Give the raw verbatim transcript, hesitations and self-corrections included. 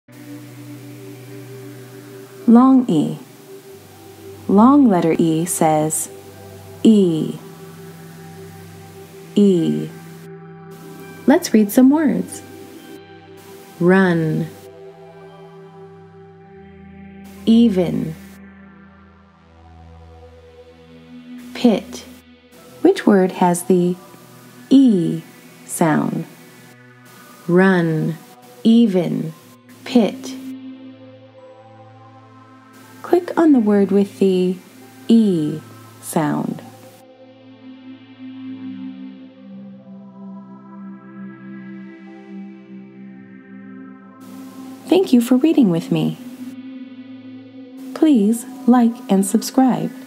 Long E. Long letter E says E, E. Let's read some words. Run, even, pit. Which word has the E sound? Run, even, pit. Click on the word with the E sound. Thank you for reading with me. Please like and subscribe.